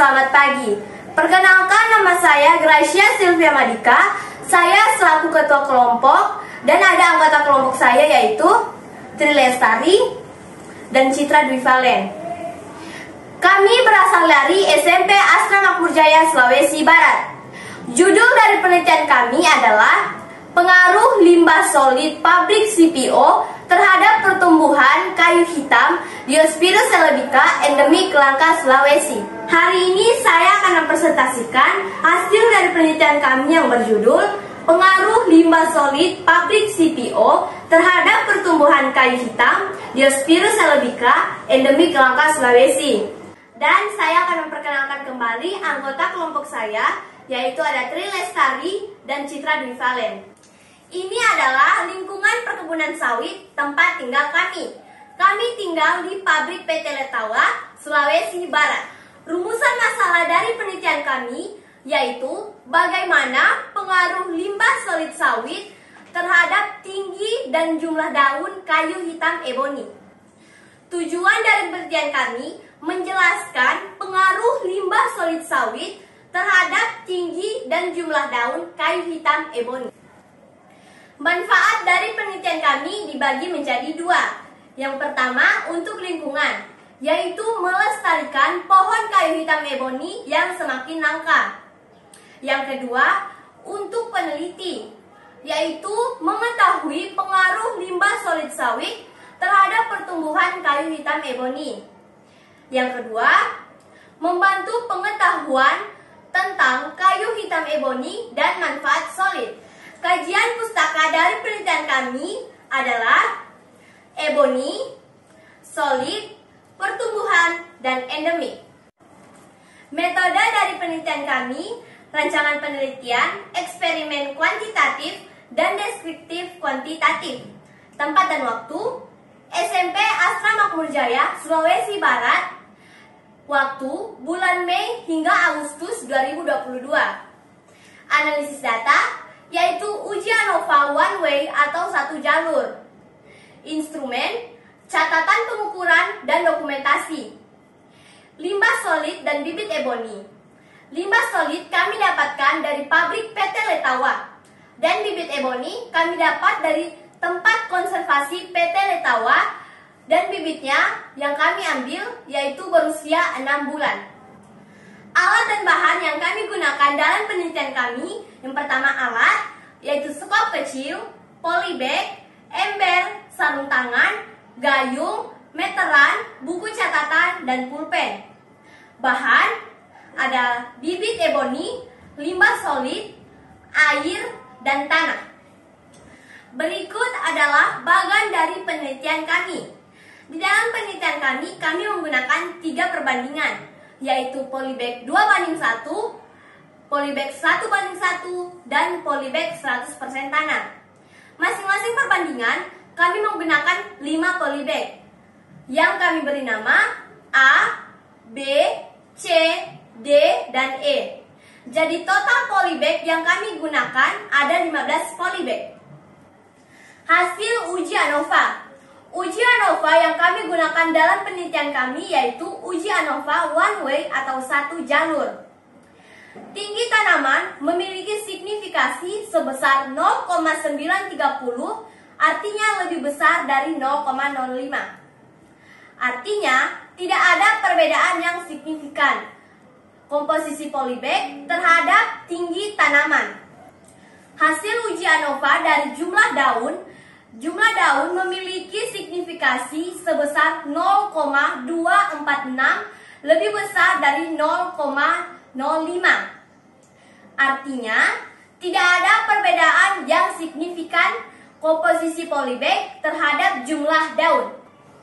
selamat pagi. Perkenalkan, nama saya Gracia Sylvia Madika. Saya selaku ketua kelompok dan ada anggota kelompok saya yaitu Tri Lestari dan Citra Dwi Valen. Kami berasal dari SMP Astra Makmur Jaya, Sulawesi Barat. Judul dari penelitian kami adalah pengaruh limbah solid pabrik CPO terhadap pertumbuhan kayu hitam Diospyros celebica endemik langka Sulawesi. Hari ini saya akan mempresentasikan hasil dari penelitian kami yang berjudul pengaruh limbah solid pabrik CPO terhadap pertumbuhan kayu hitam Diospyros celebica endemik langka Sulawesi. Dan saya akan memperkenalkan kembali anggota kelompok saya, yaitu ada Tri Lestari dan Citra Dwi Valen. Ini adalah lingkungan perkebunan sawit tempat tinggal kami. Kami tinggal di pabrik PT Letawa, Sulawesi Barat. Rumusan masalah dari penelitian kami yaitu bagaimana pengaruh limbah solid sawit terhadap tinggi dan jumlah daun kayu hitam eboni. Tujuan dari penelitian kami menjelaskan pengaruh limbah solid sawit terhadap tinggi dan jumlah daun kayu hitam eboni. Manfaat dari penelitian kami dibagi menjadi dua. Yang pertama untuk lingkungan, yaitu melestarikan pohon kayu hitam eboni yang semakin langka. Yang kedua untuk peneliti, yaitu mengetahui pengaruh limbah solid sawit terhadap pertumbuhan kayu hitam eboni. Yang kedua, membantu pengetahuan tentang kayu hitam eboni dan manfaat solid. Kajian pustaka dari penelitian kami adalah eboni, solid, pertumbuhan, dan endemik. Metode dari penelitian kami, rancangan penelitian, eksperimen kuantitatif, dan deskriptif kuantitatif. Tempat dan waktu, SMP Astra Makmur Jaya, Sulawesi Barat. Waktu, bulan Mei hingga Agustus 2022. Analisis data, yaitu uji ANOVA one way atau satu jalur. Instrumen, catatan pengukuran dan dokumentasi. Limbah solid dan bibit eboni. Limbah solid kami dapatkan dari pabrik PT Letawa. Dan bibit eboni kami dapat dari tempat konservasi PT Letawa. Dan bibitnya yang kami ambil yaitu berusia 6 bulan. Alat dan bahan yang kami gunakan dalam penelitian kami, yang pertama alat, yaitu skop kecil, polybag, ember, sarung tangan, gayung, meteran, buku catatan, dan pulpen. Bahan, ada bibit eboni, limbah solid, air, dan tanah. Berikut adalah bagan dari penelitian kami. Di dalam penelitian kami menggunakan 3 perbandingan, yaitu polybag 2:1, polybag 1:1, dan polybag 100% tanah. Masing-masing perbandingan kami menggunakan 5 polybag, yang kami beri nama A, B, C, D, dan E. Jadi total polybag yang kami gunakan ada 15 polybag. Hasil uji ANOVA. Uji ANOVA yang kami gunakan dalam penelitian kami yaitu uji ANOVA one way atau satu jalur. Tinggi tanaman memiliki signifikasi sebesar 0,930, artinya lebih besar dari 0,05. Artinya, tidak ada perbedaan yang signifikan komposisi polybag terhadap tinggi tanaman. Hasil uji ANOVA dari jumlah daun memiliki signifikasi sebesar 0,246, lebih besar dari 0,05. Artinya, tidak ada perbedaan yang signifikan komposisi polybag terhadap jumlah daun.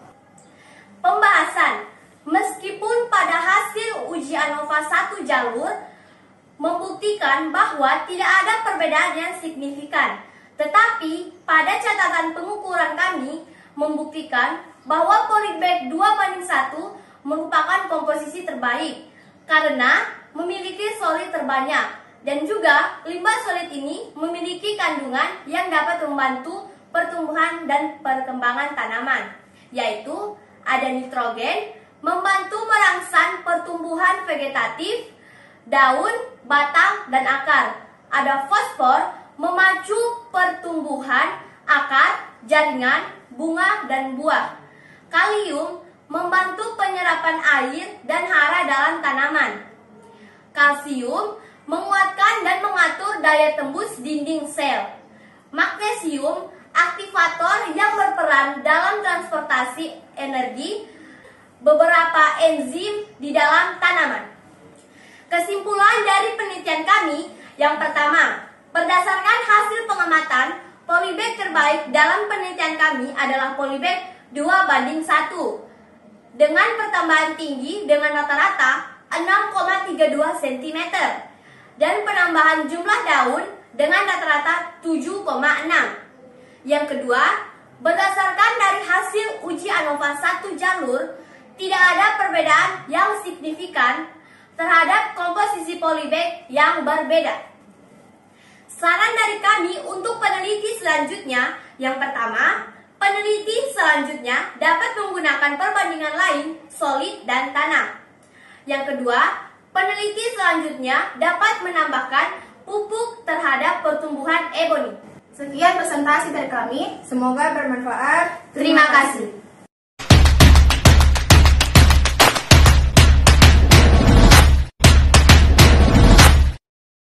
Pembahasan. Meskipun pada hasil uji ANOVA satu jalur membuktikan bahwa tidak ada perbedaan yang signifikan, tetapi pada catatan pengukuran kami membuktikan bahwa polybag 2:1 merupakan komposisi terbaik karena memiliki solid terbanyak, dan juga limbah solid ini memiliki kandungan yang dapat membantu pertumbuhan dan perkembangan tanaman, yaitu ada nitrogen, membantu merangsang pertumbuhan vegetatif, daun, batang, dan akar. Ada fosfor, memacu pertumbuhan akar, jaringan, bunga, dan buah. Kalium, membantu penyerapan air dan hara dalam tanaman. Kalsium, menguatkan dan mengatur daya tembus dinding sel. Magnesium, aktivator yang berperan dalam transportasi energi beberapa enzim di dalam tanaman. Kesimpulan dari penelitian kami, yang pertama, berdasarkan hasil pengamatan, polybag terbaik dalam penelitian kami adalah polybag 2:1 dengan pertambahan tinggi dengan rata-rata 6,32 cm dan penambahan jumlah daun dengan rata-rata 7,6. Yang kedua, berdasarkan dari hasil uji ANOVA 1 jalur, tidak ada perbedaan yang signifikan terhadap komposisi polybag yang berbeda. Saran dari kami untuk peneliti selanjutnya, yang pertama, peneliti selanjutnya dapat menggunakan perbandingan lain, solid dan tanah. Yang kedua, peneliti selanjutnya dapat menambahkan pupuk terhadap pertumbuhan eboni. Sekian presentasi dari kami, semoga bermanfaat. Terima kasih.